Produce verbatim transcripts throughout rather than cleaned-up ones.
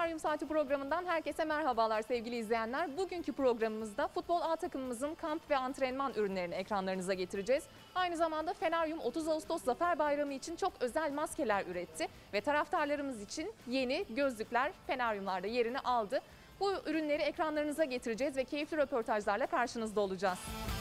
Feneryum Saati programından herkese merhabalar sevgili izleyenler. Bugünkü programımızda futbol A takımımızın kamp ve antrenman ürünlerini ekranlarınıza getireceğiz. Aynı zamanda Feneryum otuz Ağustos Zafer Bayramı için çok özel maskeler üretti ve taraftarlarımız için yeni gözlükler Feneryumlarda yerini aldı. Bu ürünleri ekranlarınıza getireceğiz ve keyifli röportajlarla karşınızda olacağız.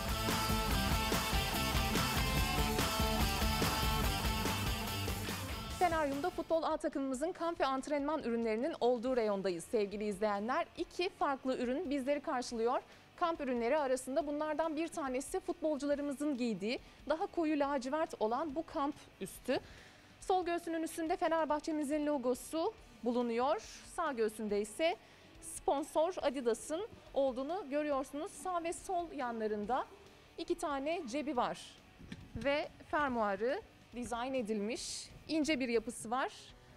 Feneryum'da futbol A takımımızın kamp ve antrenman ürünlerinin olduğu reyondayız sevgili izleyenler. İki farklı ürün bizleri karşılıyor. Kamp ürünleri arasında bunlardan bir tanesi futbolcularımızın giydiği daha koyu lacivert olan bu kamp üstü. Sol göğsünün üstünde Fenerbahçe'mizin logosu bulunuyor. Sağ göğsünde ise sponsor Adidas'ın olduğunu görüyorsunuz. Sağ ve sol yanlarında iki tane cebi var ve fermuarı dizayn edilmiş. İnce bir yapısı var.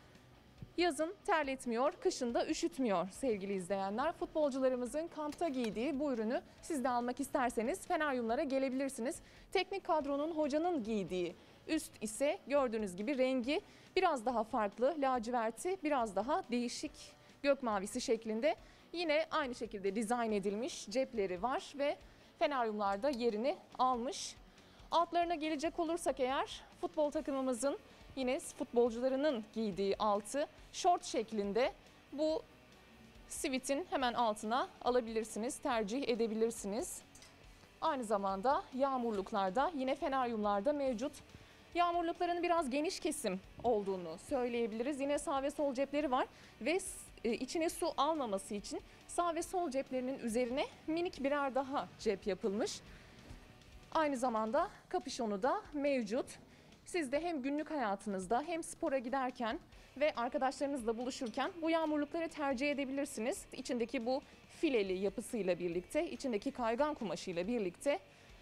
Yazın terletmiyor, kışın da üşütmüyor sevgili izleyenler. Futbolcularımızın kampta giydiği bu ürünü siz de almak isterseniz Feneryumlara gelebilirsiniz. Teknik kadronun, hocanın giydiği üst ise gördüğünüz gibi rengi biraz daha farklı, laciverti biraz daha değişik gök mavisi şeklinde. Yine aynı şekilde dizayn edilmiş cepleri var ve Feneryumlarda yerini almış. Altlarına gelecek olursak eğer futbol takımımızın yine futbolcularının giydiği altı şort şeklinde, bu sivitin hemen altına alabilirsiniz, tercih edebilirsiniz. Aynı zamanda yağmurluklarda yine Feneryumlarda mevcut. Yağmurlukların biraz geniş kesim olduğunu söyleyebiliriz. Yine sağ ve sol cepleri var ve içine su almaması için sağ ve sol ceplerinin üzerine minik birer daha cep yapılmış. Aynı zamanda kapüşonu da mevcut. Siz de hem günlük hayatınızda hem spora giderken ve arkadaşlarınızla buluşurken bu yağmurlukları tercih edebilirsiniz. İçindeki bu fileli yapısıyla birlikte, içindeki kaygan kumaşıyla birlikte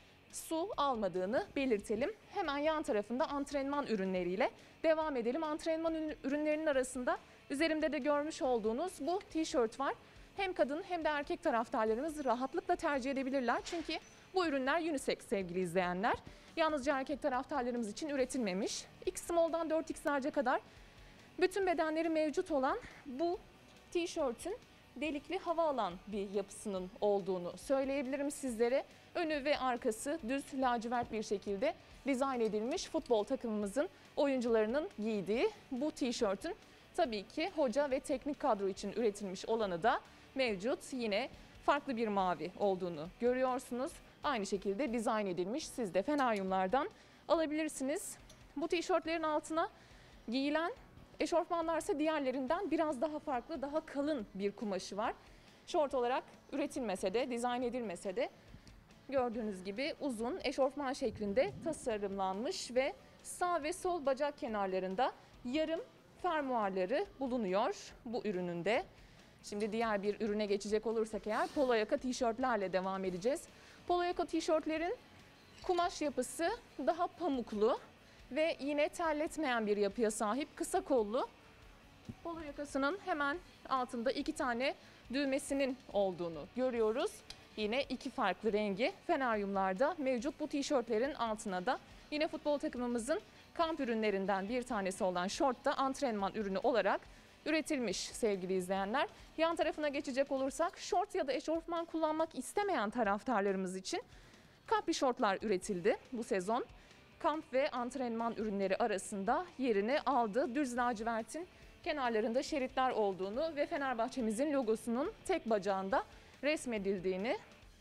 su almadığını belirtelim. Hemen yan tarafında antrenman ürünleriyle devam edelim. Antrenman ürünlerinin arasında üzerimde de görmüş olduğunuz bu tişört var. Hem kadın hem de erkek taraftarlarımız rahatlıkla tercih edebilirler. Çünkü bu ürünler unisex sevgili izleyenler. Yalnızca erkek taraftarlarımız için üretilmemiş. X small'dan dört X large'a kadar bütün bedenleri mevcut olan bu tişörtün delikli hava alan bir yapısının olduğunu söyleyebilirim sizlere. Önü ve arkası düz lacivert bir şekilde dizayn edilmiş futbol takımımızın oyuncularının giydiği bu tişörtün tabii ki hoca ve teknik kadro için üretilmiş olanı da mevcut. Yine farklı bir mavi olduğunu görüyorsunuz. Aynı şekilde dizayn edilmiş. Siz de Feneryumlardan alabilirsiniz. Bu tişörtlerin altına giyilen eşofmanlar ise diğerlerinden biraz daha farklı, daha kalın bir kumaşı var. Şort olarak üretilmese de, dizayn edilmese de gördüğünüz gibi uzun eşofman şeklinde tasarımlanmış ve sağ ve sol bacak kenarlarında yarım fermuarları bulunuyor bu ürününde. Şimdi diğer bir ürüne geçecek olursak eğer polo yaka tişörtlerle devam edeceğiz. Polo yaka tişörtlerin kumaş yapısı daha pamuklu ve yine terletmeyen bir yapıya sahip, kısa kollu. Polo yakasının hemen altında iki tane düğmesinin olduğunu görüyoruz. Yine iki farklı rengi Feneryumlarda mevcut. Bu tişörtlerin altına da yine futbol takımımızın kamp ürünlerinden bir tanesi olan şort da antrenman ürünü olarak üretilmiş sevgili izleyenler. Yan tarafına geçecek olursak şort ya da eşofman kullanmak istemeyen taraftarlarımız için kapri şortlar üretildi bu sezon. Kamp ve antrenman ürünleri arasında yerini aldı. Düz lacivertin kenarlarında şeritler olduğunu ve Fenerbahçe'mizin logosunun tek bacağında resmedildiğini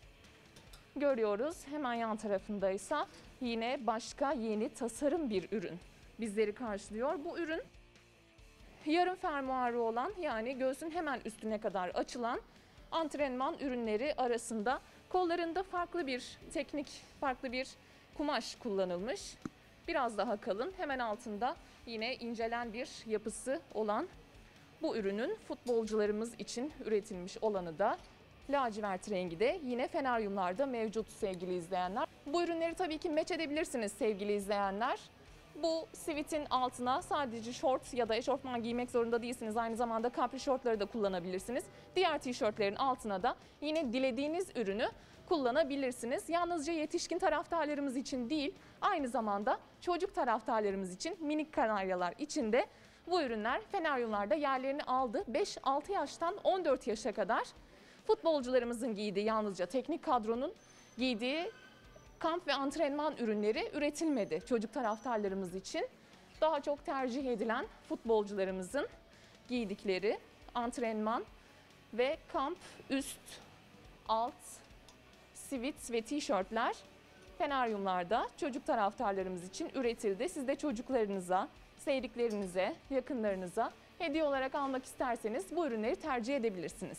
görüyoruz. Hemen yan tarafındaysa yine başka yeni tasarım bir ürün bizleri karşılıyor. Bu ürün yarım fermuarı olan, yani göğsün hemen üstüne kadar açılan antrenman ürünleri arasında. Kollarında farklı bir teknik, farklı bir kumaş kullanılmış. Biraz daha kalın. Hemen altında yine incelen bir yapısı olan bu ürünün futbolcularımız için üretilmiş olanı da lacivert rengi de yine Feneryumlarda mevcut sevgili izleyenler. Bu ürünleri tabii ki match edebilirsiniz sevgili izleyenler. Bu sivitin altına sadece şort ya da eşofman giymek zorunda değilsiniz. Aynı zamanda kapri şortları da kullanabilirsiniz. Diğer tişörtlerin altına da yine dilediğiniz ürünü kullanabilirsiniz. Yalnızca yetişkin taraftarlarımız için değil, aynı zamanda çocuk taraftarlarımız için, minik kanaryalar için de bu Bu ürünler Feneryumlarda yerlerini aldı. beş altı yaştan on dört yaşa kadar futbolcularımızın giydiği, yalnızca teknik kadronun giydiği kamp ve antrenman ürünleri üretilmedi çocuk taraftarlarımız için. Daha çok tercih edilen futbolcularımızın giydikleri antrenman ve kamp üst, alt, sivit ve tişörtler Feneryumlarda çocuk taraftarlarımız için üretildi. Siz de çocuklarınıza, sevdiklerinize, yakınlarınıza hediye olarak almak isterseniz bu ürünleri tercih edebilirsiniz.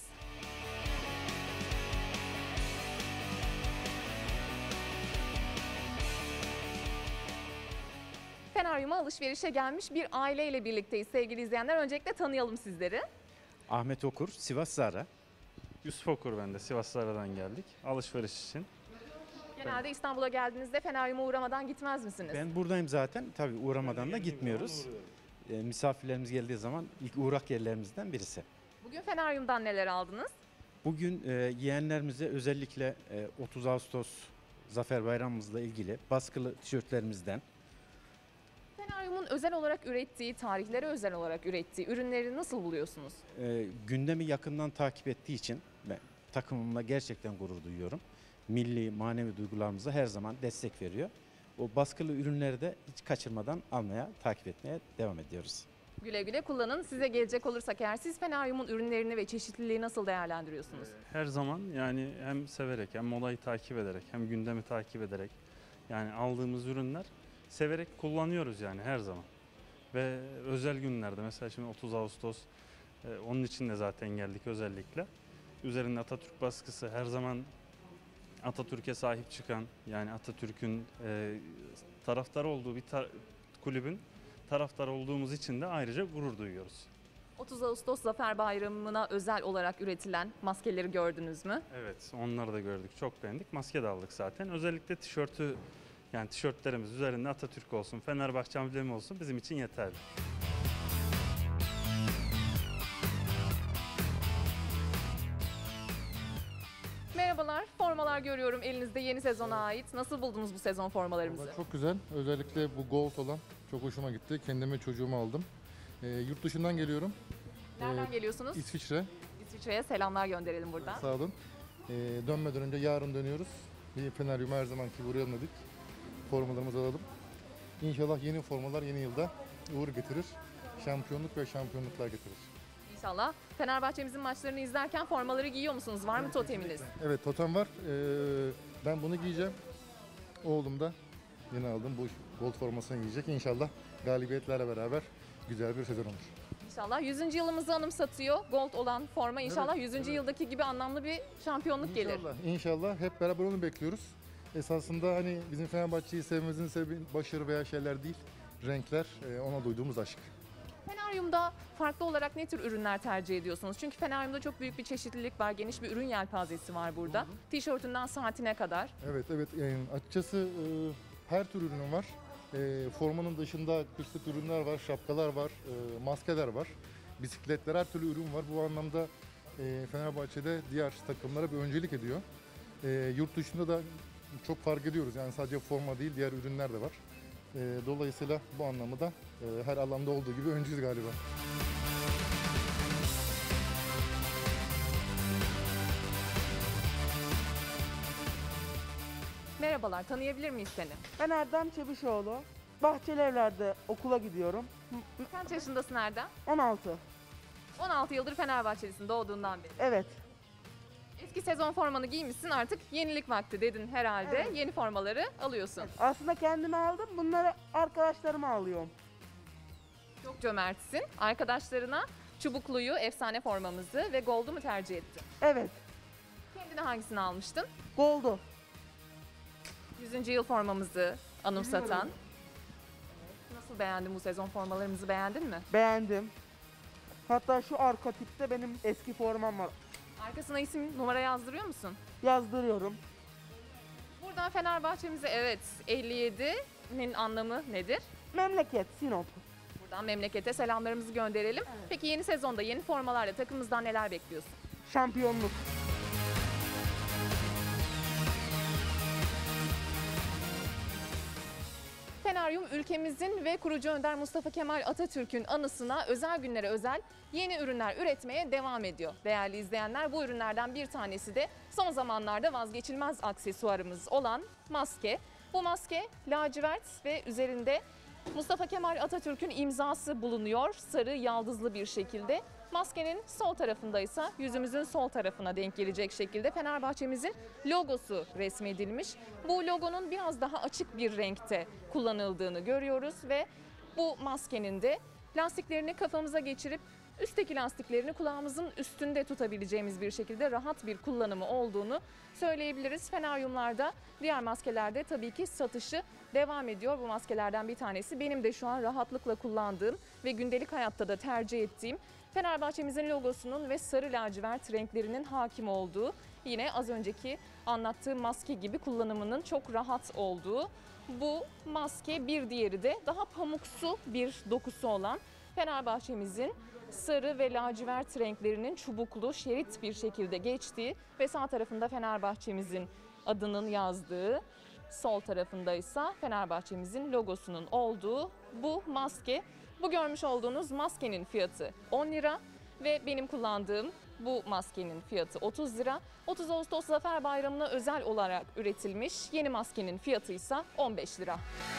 Feneryum'a alışverişe gelmiş bir aileyle birlikteyiz sevgili izleyenler. Öncelikle tanıyalım sizleri. Ahmet Okur, Sivas Zara. Yusuf Okur ben de Sivas Zara'dan geldik alışveriş için. Genelde İstanbul'a geldiğinizde Feneryum'a uğramadan gitmez misiniz? Ben buradayım zaten. Tabii uğramadan da gitmiyoruz. E, misafirlerimiz geldiği zaman ilk uğrak yerlerimizden birisi. Bugün Feneryum'dan neler aldınız? Bugün e, yeğenlerimize özellikle e, otuz Ağustos Zafer Bayramımızla ilgili baskılı tişörtlerimizden, Feneryum'un özel olarak ürettiği, tarihlere özel olarak ürettiği ürünleri nasıl buluyorsunuz? e, gündemi yakından takip ettiği için ben takımımla gerçekten gurur duyuyorum. Milli, manevi duygularımıza her zaman destek veriyor. O baskılı ürünleri de hiç kaçırmadan almaya, takip etmeye devam ediyoruz. Güle güle kullanın. Size gelecek olursak eğer siz Feneryum'un ürünlerini ve çeşitliliği nasıl değerlendiriyorsunuz? Her zaman yani hem severek hem modayı takip ederek hem gündemi takip ederek yani aldığımız ürünler severek kullanıyoruz yani her zaman. Ve özel günlerde mesela şimdi otuz Ağustos e, onun için de zaten geldik özellikle. Üzerinde Atatürk baskısı her zaman Atatürk'e sahip çıkan yani Atatürk'ün e, taraftar olduğu bir ta- kulübün taraftar olduğumuz için de ayrıca gurur duyuyoruz. otuz Ağustos Zafer Bayramı'na özel olarak üretilen maskeleri gördünüz mü? Evet, onları da gördük. Çok beğendik. Maske de aldık zaten. Özellikle tişörtü yani tişörtlerimiz üzerinde Atatürk olsun, Fenerbahçe amblemi olsun bizim için yeterli. Merhabalar, formalar görüyorum elinizde yeni sezona ait. Nasıl buldunuz bu sezon formalarımızı? Vallahi çok güzel. Özellikle bu gold olan çok hoşuma gitti. Kendime çocuğuma aldım. Ee, yurt dışından geliyorum. Nereden Ee, geliyorsunuz? İsviçre. İsviçre'ye selamlar gönderelim buradan. Sağ olun. Ee, dönmeden önce yarın dönüyoruz. Bir Feneryum'a her zamanki uğrayalım dedik. Formalarımızı alalım. İnşallah yeni formalar yeni yılda uğur getirir. Şampiyonluk ve şampiyonluklar getirir. İnşallah. Fenerbahçe'mizin maçlarını izlerken formaları giyiyor musunuz? Var mı toteminiz? Evet, totem var. Ee, ben bunu giyeceğim. Oğlum da yeni aldım. Bu gold formasını giyecek. İnşallah galibiyetlerle beraber güzel bir sezon olur. İnşallah. yüzüncü yılımızı anımsatıyor. Gold olan forma inşallah yüzüncü yıldaki gibi anlamlı bir şampiyonluk gelir. İnşallah, inşallah hep beraber onu bekliyoruz. Esasında hani bizim Fenerbahçe'yi sevmemizin sebebi başarı veya şeyler değil, renkler, e, ona duyduğumuz aşk. Feneryum'da farklı olarak ne tür ürünler tercih ediyorsunuz? Çünkü Feneryum'da çok büyük bir çeşitlilik var. Geniş bir ürün yelpazesi var burada. Tişörtünden saatine kadar. Evet, evet. Yani açıkçası e, her tür ürünüm var. E, formanın dışında kışlık ürünler var, şapkalar var, e, maskeler var, bisikletler, her türlü ürün var. Bu anlamda e, Fenerbahçe'de diğer takımlara bir öncelik ediyor. E, yurt dışında da çok fark ediyoruz. Yani sadece forma değil, diğer ürünler de var. E, dolayısıyla bu anlamda e, her alanda olduğu gibi öncüyüz galiba. Merhabalar, tanıyabilir miyiz seni? Ben Erdem Çebişoğlu. Bahçelievler'de okula gidiyorum. Kaç yaşındasın Erdem? on altı. on altı yıldır Fenerbahçelisin doğduğundan beri. Evet. Eski sezon formanı giymişsin artık yenilik vakti dedin herhalde. Evet. Yeni formaları alıyorsun. Aslında kendime aldım. Bunları arkadaşlarıma alıyorum. Çok cömertsin. Arkadaşlarına çubukluyu, efsane formamızı ve gold'u mu tercih ettin? Evet. Kendine hangisini almıştın? Goldu. yüzüncü yıl formamızı anımsatan. Biliyorum. Nasıl beğendin bu sezon formalarımızı beğendin mi? Beğendim. Hatta şu arka tipte benim eski formam var. Arkasına isim numara yazdırıyor musun? Yazdırıyorum. Buradan Fenerbahçe'mize evet elli yedinin anlamı nedir? Memleket, Sinop. Buradan memlekete selamlarımızı gönderelim. Peki yeni sezonda yeni formalarla takımımızdan neler bekliyorsun? Şampiyonluk. Feneryum ülkemizin ve kurucu önder Mustafa Kemal Atatürk'ün anısına özel günlere özel yeni ürünler üretmeye devam ediyor. Değerli izleyenler, bu ürünlerden bir tanesi de son zamanlarda vazgeçilmez aksesuarımız olan maske. Bu maske lacivert ve üzerinde Mustafa Kemal Atatürk'ün imzası bulunuyor sarı yaldızlı bir şekilde. Maskenin sol tarafında ise yüzümüzün sol tarafına denk gelecek şekilde Fenerbahçe'mizin logosu resmedilmiş. Bu logonun biraz daha açık bir renkte kullanıldığını görüyoruz ve bu maskenin de lastiklerini kafamıza geçirip üstteki lastiklerini kulağımızın üstünde tutabileceğimiz bir şekilde rahat bir kullanımı olduğunu söyleyebiliriz. Feneryumlarda, diğer maskelerde tabii ki satışı devam ediyor. Bu maskelerden bir tanesi benim de şu an rahatlıkla kullandığım ve gündelik hayatta da tercih ettiğim Fenerbahçe'mizin logosunun ve sarı lacivert renklerinin hakim olduğu, yine az önceki anlattığım maske gibi kullanımının çok rahat olduğu bu maske. Bir diğeri de daha pamuksu bir dokusu olan Fenerbahçe'mizin sarı ve lacivert renklerinin çubuklu şerit bir şekilde geçtiği ve sağ tarafında Fenerbahçe'mizin adının yazdığı, sol tarafında ise Fenerbahçe'mizin logosunun olduğu bu maske. Bu görmüş olduğunuz maskenin fiyatı on lira ve benim kullandığım bu maskenin fiyatı otuz lira. otuz Ağustos Zafer Bayramı'na özel olarak üretilmiş yeni maskenin fiyatı ise on beş lira.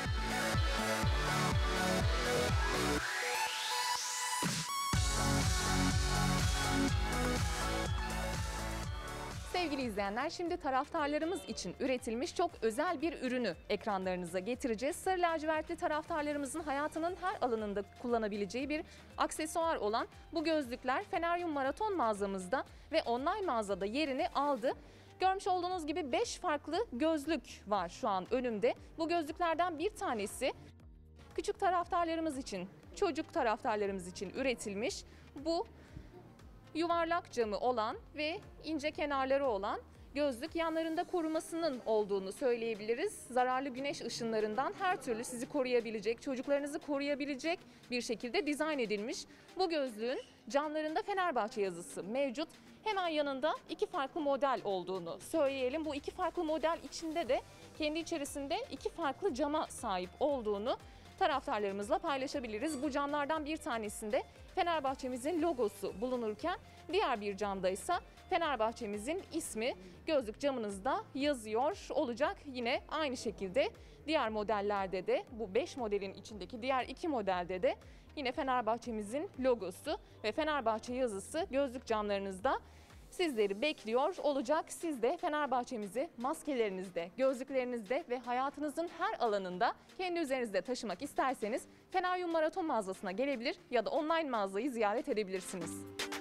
Sevgili izleyenler, şimdi taraftarlarımız için üretilmiş çok özel bir ürünü ekranlarınıza getireceğiz. Sarı lacivertli taraftarlarımızın hayatının her alanında kullanabileceği bir aksesuar olan bu gözlükler Feneryum Maraton mağazamızda ve online mağazada yerini aldı. Görmüş olduğunuz gibi beş farklı gözlük var şu an önümde. Bu gözlüklerden bir tanesi küçük taraftarlarımız için, çocuk taraftarlarımız için üretilmiş. Bu yuvarlak camı olan ve ince kenarları olan gözlük, yanlarında korumasının olduğunu söyleyebiliriz. Zararlı güneş ışınlarından her türlü sizi koruyabilecek, çocuklarınızı koruyabilecek bir şekilde dizayn edilmiş. Bu gözlüğün camlarında Fenerbahçe yazısı mevcut. Hemen yanında iki farklı model olduğunu söyleyelim. Bu iki farklı model içinde de kendi içerisinde iki farklı cama sahip olduğunu taraftarlarımızla paylaşabiliriz. Bu camlardan bir tanesinde Fenerbahçe'mizin logosu bulunurken diğer bir camda ise Fenerbahçe'mizin ismi gözlük camınızda yazıyor olacak. Yine aynı şekilde diğer modellerde de, bu beş modelin içindeki diğer iki modelde de yine Fenerbahçe'mizin logosu ve Fenerbahçe yazısı gözlük camlarınızda sizleri bekliyor olacak. Siz de Fenerbahçe'mizi maskelerinizde, gözlüklerinizde ve hayatınızın her alanında kendi üzerinizde taşımak isterseniz Feneryum Maraton mağazasına gelebilir ya da online mağazayı ziyaret edebilirsiniz.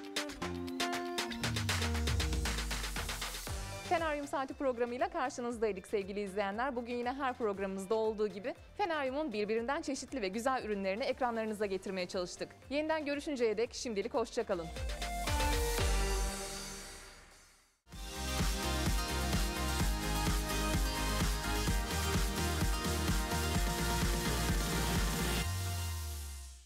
Feneryum Saati programıyla karşınızdaydık sevgili izleyenler. Bugün yine her programımızda olduğu gibi Feneryum'un birbirinden çeşitli ve güzel ürünlerini ekranlarınıza getirmeye çalıştık. Yeniden görüşünceye dek şimdilik hoşça kalın.